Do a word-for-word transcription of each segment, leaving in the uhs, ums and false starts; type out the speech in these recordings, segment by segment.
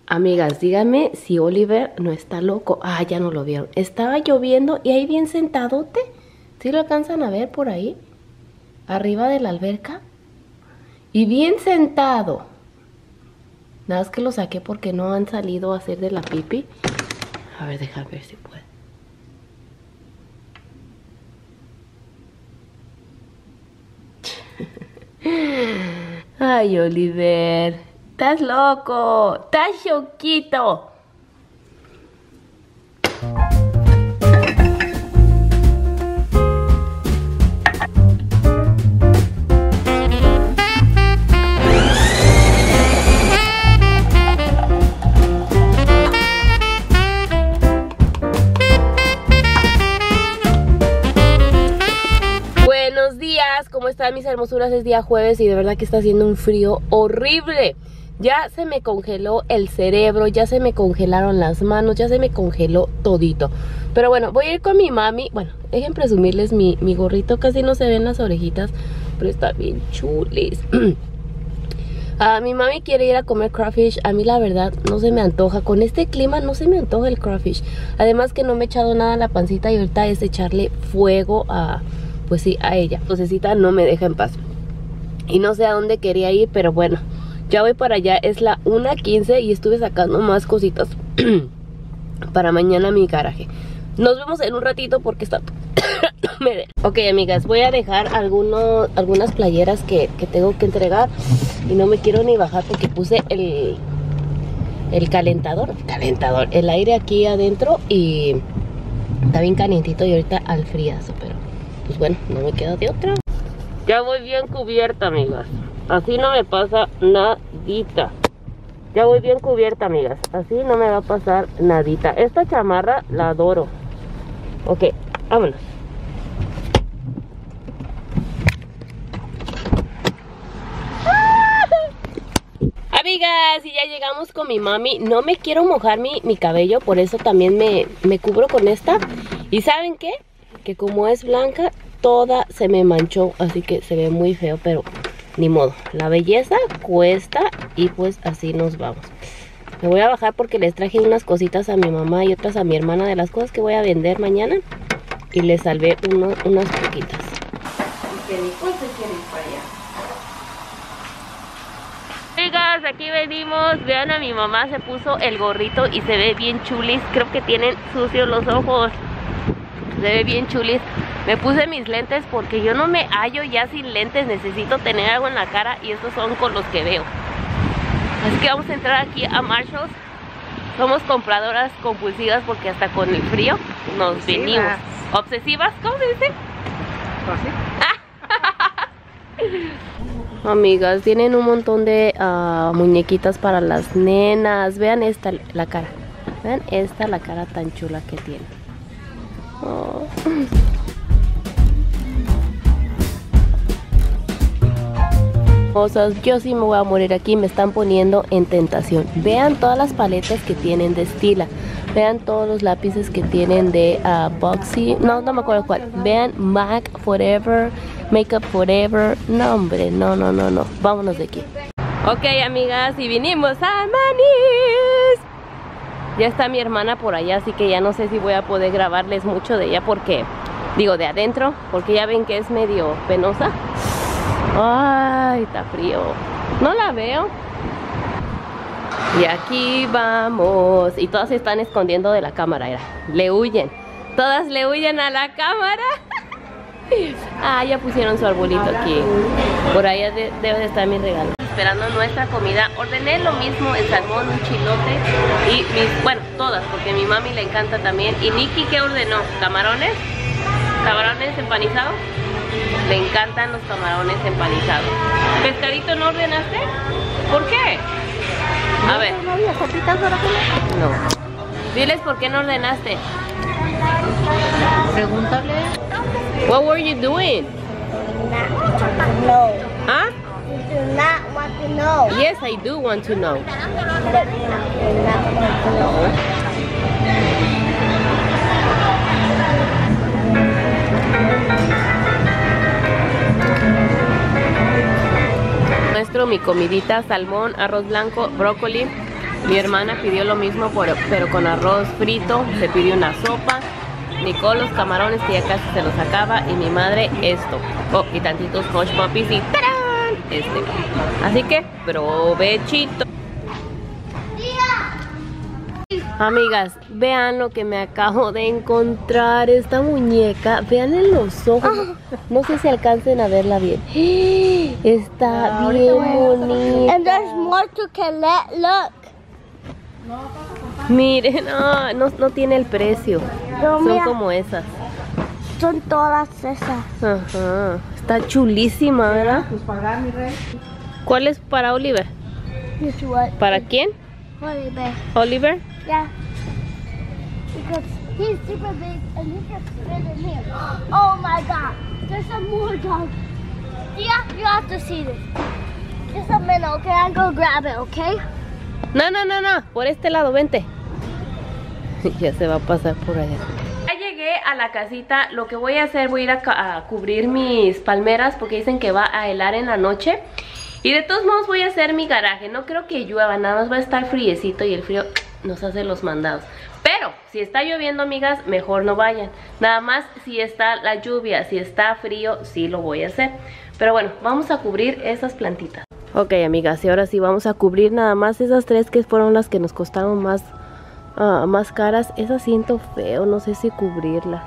Amigas, díganme si Oliver no está loco. Ah, ya no lo vieron. Estaba lloviendo y ahí bien sentadote. ¿Sí lo alcanzan a ver por ahí? Arriba de la alberca. Y bien sentado. Nada más que lo saqué porque no han salido a hacer de la pipi. A ver, deja ver si puedo. Ay, Oliver. Estás loco. Estás choquito. Buenos días, ¿cómo están mis hermosuras? Es día jueves y de verdad que está haciendo un frío horrible. Ya se me congeló el cerebro, ya se me congelaron las manos, ya se me congeló todito. Pero bueno, voy a ir con mi mami. Bueno, dejen presumirles mi, mi gorrito, casi no se ven las orejitas, pero está bien chulis. Uh, mi mami quiere ir a comer crawfish. A mí la verdad no se me antoja. Con este clima no se me antoja el crawfish. Además que no me he echado nada a la pancita y ahorita es echarle fuego a... pues sí, a ella. Entonces no me deja en paz. Y no sé a dónde quería ir, pero bueno, ya voy para allá. Es la una quince y estuve sacando más cositas para mañana a mi garaje. Nos vemos en un ratito porque está... Ok, amigas, voy a dejar algunos, algunas playeras que, que tengo que entregar. Y no me quiero ni bajar porque puse el, el calentador. El calentador, el aire aquí adentro y está bien calientito y ahorita al friazo, pero... pues bueno, no me queda de otra. Ya voy bien cubierta, amigas. Así no me pasa nadita. Ya voy bien cubierta, amigas. Así no me va a pasar nadita. Esta chamarra la adoro. Ok, vámonos. Amigas, y ya llegamos con mi mami. No me quiero mojar mi, mi cabello, por eso también me, me cubro con esta. ¿Y saben qué? Que como es blanca, toda se me manchó, así que se ve muy feo, pero ni modo, la belleza cuesta y pues así nos vamos. Me voy a bajar porque les traje unas cositas a mi mamá y otras a mi hermana de las cosas que voy a vender mañana y les salvé uno, unas poquitas. Y que Nicole se quiere ir para allá. Amigas, aquí venimos, vean a mi mamá, se puso el gorrito y se ve bien chulis, creo que tienen sucios los ojos. Se ve bien chulis. Me puse mis lentes porque yo no me hallo ya sin lentes. Necesito tener algo en la cara y estos son con los que veo. Así que vamos a entrar aquí a Marshalls. Somos compradoras compulsivas porque hasta con el frío nos Obsesivas. venimos. ¿Obsesivas? ¿Cómo se dice? Amigas, tienen un montón de uh, muñequitas para las nenas. Vean esta, la cara. Vean esta, la cara tan chula que tiene. Oh. Yo sí me voy a morir aquí, me están poniendo en tentación. Vean todas las paletas que tienen de Stila. Vean todos los lápices que tienen de uh, Boxy. No, no me acuerdo cuál. Vean MAC Forever, Makeup Forever. No, hombre, no, no, no, no. Vámonos de aquí. Ok, amigas, y vinimos a Manis. Ya está mi hermana por allá, así que ya no sé si voy a poder grabarles mucho de ella porque, digo, de adentro, porque ya ven que es medio penosa. Ay, está frío. No la veo. Y aquí vamos. Y todas se están escondiendo de la cámara, era. Le huyen. Todas le huyen a la cámara. Ah, ya pusieron su arbolito aquí. Por allá de, debe de estar mi regalo. Esperando nuestra comida. Ordené lo mismo, el salmón, un chilote y mis, bueno, todas, porque a mi mami le encanta también. ¿Y Nikki qué ordenó? ¿Camarones? ¿Camarones empanizados? Le encantan los camarones empanizados. ¿Pescadito no ordenaste? ¿Por qué? A ver. ¿No había sopitas para comer? No. Diles por qué no ordenaste. Pregúntale. What were you doing? No. ¿Ah? You do not want to know. Yes, I do want to know. You do not want to know. Nuestro, mi comidita, salmón, arroz blanco, brócoli, Mi hermana pidió lo mismo, pero, pero con arroz frito. Se pidió una sopa. Nicole los camarones que ya casi se los acaba. Y mi madre esto. Oh, y tantitos hush puppies y ¡tarán! Este. Así que, provechito. Amigas, vean lo que me acabo de encontrar. Esta muñeca, vean en los ojos. No sé si alcancen a verla bien. Está ah, bien bonita. And there's more to collect, look. Miren, no, no, no tiene el precio. No, son mira, como esas. Son todas esas. Ajá. Está chulísima, ¿verdad? Pues pagar, mi rey. ¿Cuál es para Oliver? This what? ¿Para quién? Oliver. Oliver. Yeah. Because he's super big and he can fit in here. Oh my god. There's some more dogs. Yeah, you have to see this. Just a minute, okay? I'll go grab it, okay? No, no, no, no. Por este lado, vente. Ya se va a pasar por allá. Ya llegué a la casita. Lo que voy a hacer, voy a ir a, a cubrir mis palmeras porque dicen que va a helar en la noche. Y de todos modos voy a hacer mi garaje. No creo que llueva, nada más va a estar friecito y el frío nos hace los mandados. Pero si está lloviendo, amigas, mejor no vayan. Nada más si está la lluvia, si está frío, sí lo voy a hacer. Pero bueno, vamos a cubrir esas plantitas. Ok, amigas, y ahora sí vamos a cubrir nada más esas tres que fueron las que nos costaron más, uh, más caras. Esas siento feo, no sé si cubrirlas.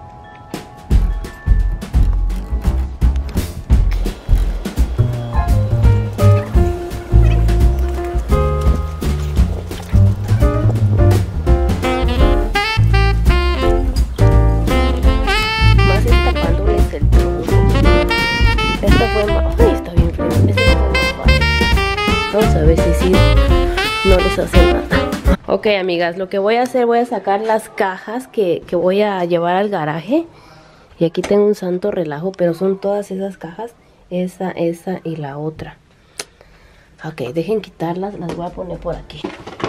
Ok, amigas, lo que voy a hacer, voy a sacar las cajas que, que voy a llevar al garaje. Y aquí tengo un santo relajo, pero son todas esas cajas. Esa, esa y la otra. Ok, dejen quitarlas, las voy a poner por aquí.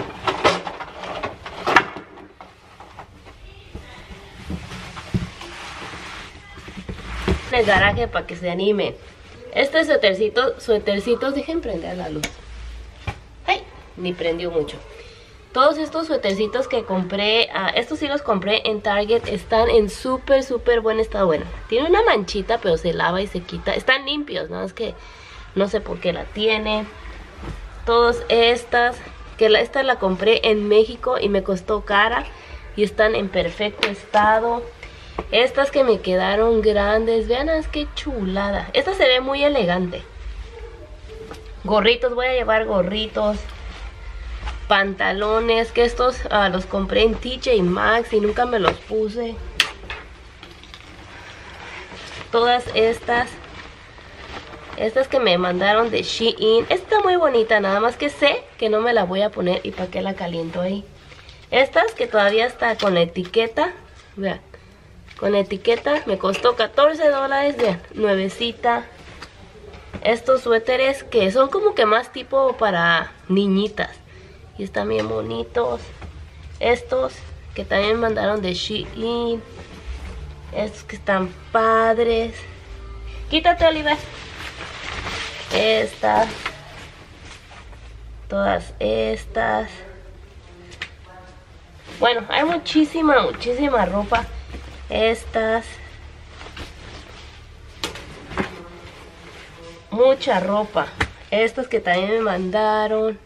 El garaje para que se animen. Este suétercito, suétercitos, dejen prender la luz. Ay, ni prendió mucho. Todos estos suétercitos que compré, uh, estos sí los compré en Target, están en súper, súper buen estado. Bueno, tiene una manchita, pero se lava y se quita. Están limpios, nada más que no sé por qué la tiene. Todas estas, que la, esta la compré en México y me costó cara y están en perfecto estado. Estas que me quedaron grandes, vean, es que chulada. Esta se ve muy elegante. Gorritos, voy a llevar gorritos. Pantalones, que estos uh, los compré en T J Maxx y nunca me los puse. Todas estas. Estas que me mandaron de Shein. Esta está muy bonita, nada más que sé que no me la voy a poner y para qué la caliento ahí. Estas que todavía está con la etiqueta. Vean, con la etiqueta me costó catorce dólares, vean, nuevecita. Estos suéteres que son como que más tipo para niñitas. Y están bien bonitos. Estos que también mandaron de Shein. Estos que están padres. Quítate, Oliver. Estas. Todas estas. Bueno, hay muchísima, muchísima ropa. Estas. Mucha ropa. Estos que también me mandaron.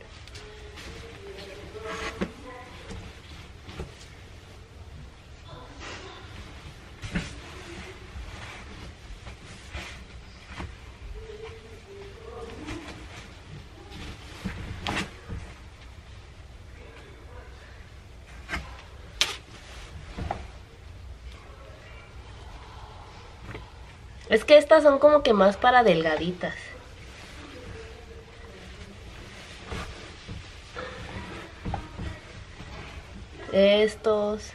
Es que estas son como que más para delgaditas. Estos.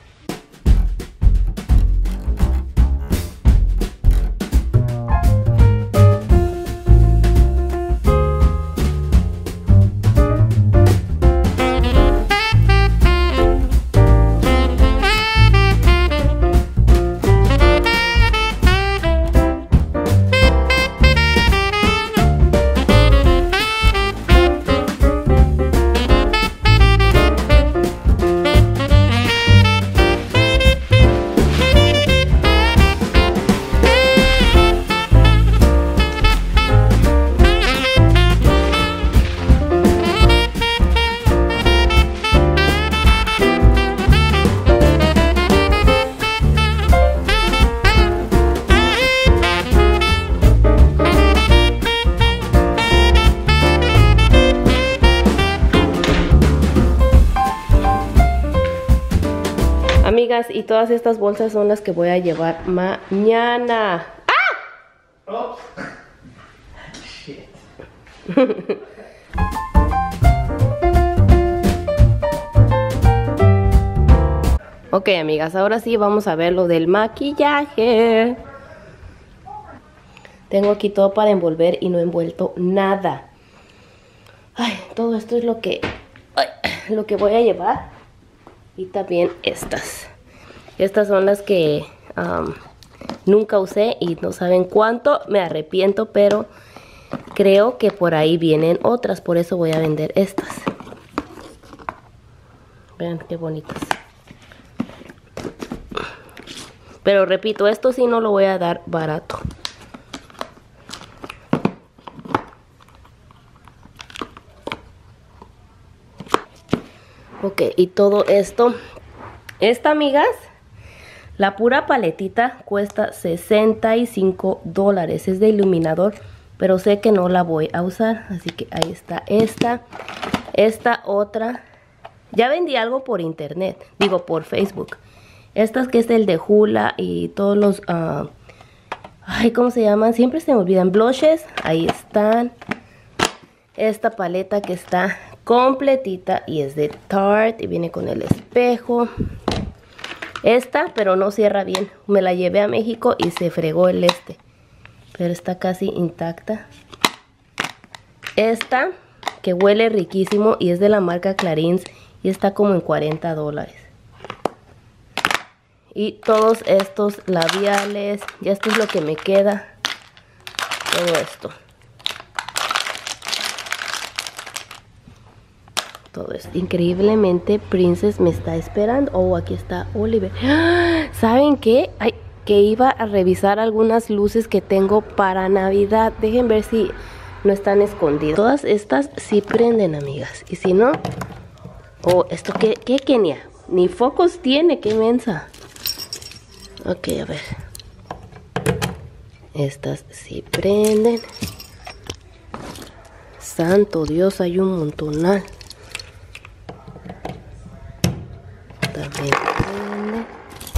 amigas, y todas estas bolsas son las que voy a llevar mañana. ¡Ah! Oops. Shit. Ok, amigas, ahora sí vamos a ver lo del maquillaje. Tengo aquí todo para envolver y no he envuelto nada. Ay, todo esto es lo que, ay, lo que voy a llevar. Y también estas. Estas son las que um, nunca usé y no saben cuánto me arrepiento, pero creo que por ahí vienen otras, por eso voy a vender estas. Vean qué bonitas. Pero repito, esto sí no lo voy a dar barato. Ok, y todo esto, esta, amigas, la pura paletita cuesta sesenta y cinco dólares. Es de iluminador, pero sé que no la voy a usar. Así que ahí está esta, esta otra. Ya vendí algo por internet, digo por Facebook. Estas que es el de Hula y todos los, uh, ay, ¿cómo se llaman? Siempre se me olvidan. Blushes, ahí están. Esta paleta que está completita y es de Tarte y viene con el espejo. Esta, pero no cierra bien. Me la llevé a México y se fregó el este. Pero está casi intacta. Esta, que huele riquísimo y es de la marca Clarins y está como en cuarenta dólares. Y todos estos labiales, ya esto es lo que me queda. Todo esto. Todo esto. Increíblemente Princess me está esperando. Oh, aquí está Oliver. ¿Saben qué? Ay, que iba a revisar algunas luces que tengo para Navidad. Dejen ver si no están escondidas. Todas estas sí prenden, amigas. Y si no... Oh, ¿esto qué, qué, Kenia? Ni focos tiene, qué mensa. Ok, a ver. Estas sí prenden. Santo Dios, hay un montonal. También prende.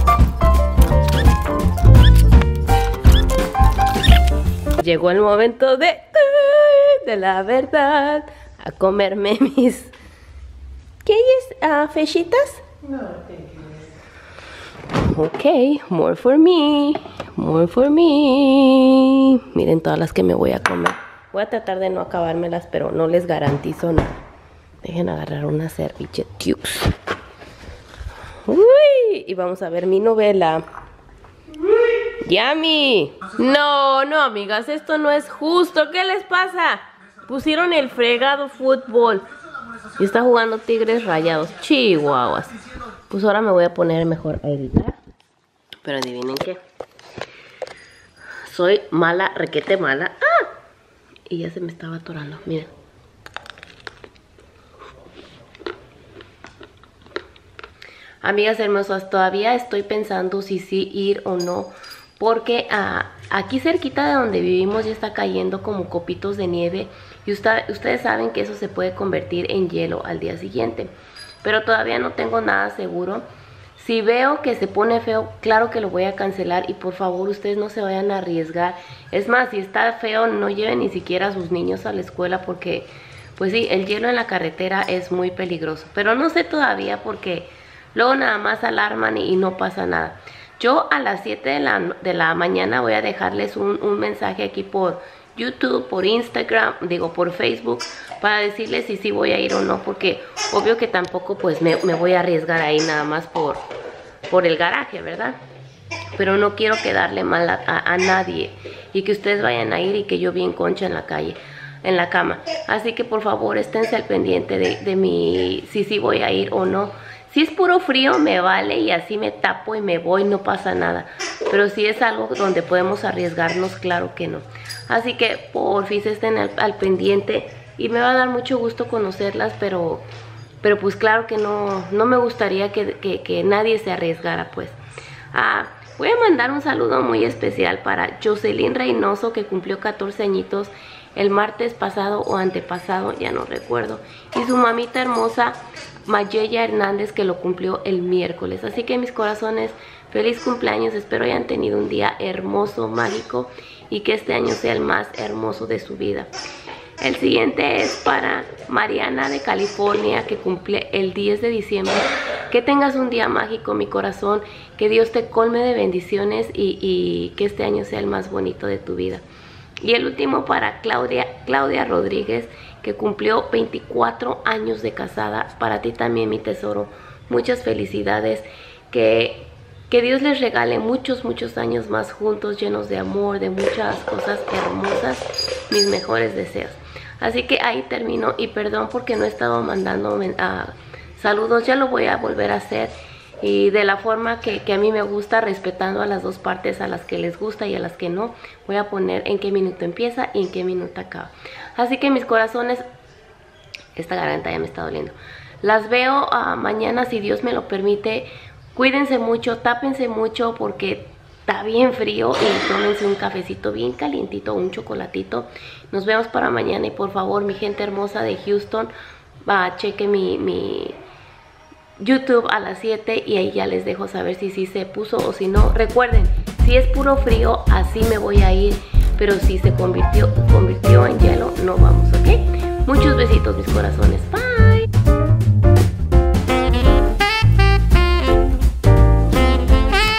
Llegó el momento de, de la verdad. A comerme mis... ¿Qué es? Uh, ¿Fechitas? No, thank you. Ok, more for me, more for me. Miren todas las que me voy a comer. Voy a tratar de no acabármelas, pero no les garantizo nada. Dejen agarrar una servilleta. Uy, y vamos a ver mi novela. Yummy. No, no, amigas, esto no es justo. ¿Qué les pasa? Pusieron el fregado fútbol y está jugando Tigres Rayados. Chihuahuas. Pues ahora me voy a poner mejor a editar. Pero adivinen qué. Soy mala, requete mala. ¡Ah! Y ya se me estaba atorando, miren. Amigas hermosas, todavía estoy pensando si sí ir o no. Porque uh, aquí cerquita de donde vivimos ya está cayendo como copitos de nieve. Y usted, ustedes saben que eso se puede convertir en hielo al día siguiente. Pero todavía no tengo nada seguro. Si veo que se pone feo, claro que lo voy a cancelar. Y por favor, ustedes no se vayan a arriesgar. Es más, si está feo, no lleven ni siquiera a sus niños a la escuela. Porque, pues sí, el hielo en la carretera es muy peligroso. Pero no sé todavía porque luego nada más alarman y, y no pasa nada. Yo a las siete de la, de la mañana voy a dejarles un, un mensaje aquí por YouTube, por Instagram, digo por Facebook, para decirles si sí voy a ir o no, porque obvio que tampoco pues me, me voy a arriesgar ahí nada más por, por el garaje, ¿verdad? Pero no quiero quedarle mal a, a, a nadie y que ustedes vayan a ir y que yo bien concha en la calle, en la cama. Así que por favor esténse al pendiente de, de mi, si sí voy a ir o no. Si es puro frío me vale y así me tapo y me voy, no pasa nada. Pero si es algo donde podemos arriesgarnos, claro que no. Así que por fin estén al, al pendiente y me va a dar mucho gusto conocerlas, pero, pero pues claro que no, no me gustaría que, que, que nadie se arriesgara pues. Ah, voy a mandar un saludo muy especial para Jocelyn Reynoso, que cumplió catorce añitos el martes pasado o antepasado, ya no recuerdo. Y su mamita hermosa, Mayeya Hernández, que lo cumplió el miércoles. Así que mis corazones, feliz cumpleaños, espero hayan tenido un día hermoso, mágico, y que este año sea el más hermoso de su vida. El siguiente es para Mariana de California, que cumple el diez de diciembre. Que tengas un día mágico, mi corazón, que Dios te colme de bendiciones y, y que este año sea el más bonito de tu vida. Y el último para Claudia, Claudia Rodríguez, que cumplió veinticuatro años de casada. Para ti también, mi tesoro, muchas felicidades, que, que Dios les regale muchos, muchos años más juntos, llenos de amor, de muchas cosas hermosas, mis mejores deseos. Así que ahí termino, y perdón porque no he estado mandando uh, saludos, ya lo voy a volver a hacer, y de la forma que, que a mí me gusta, respetando a las dos partes, a las que les gusta y a las que no. Voy a poner en qué minuto empieza y en qué minuto acaba. Así que mis corazones, esta garganta ya me está doliendo. Las veo uh, mañana, si Dios me lo permite. Cuídense mucho, tápense mucho porque está bien frío, y tómense un cafecito bien calientito, un chocolatito. Nos vemos para mañana, y por favor, mi gente hermosa de Houston, uh, cheque mi, mi YouTube a las siete, y ahí ya les dejo saber si sí se puso o si no. Recuerden, si es puro frío, así me voy a ir, pero si se convirtió, convirtió en hielo, no vamos, ¿ok? Muchos besitos, mis corazones. Bye.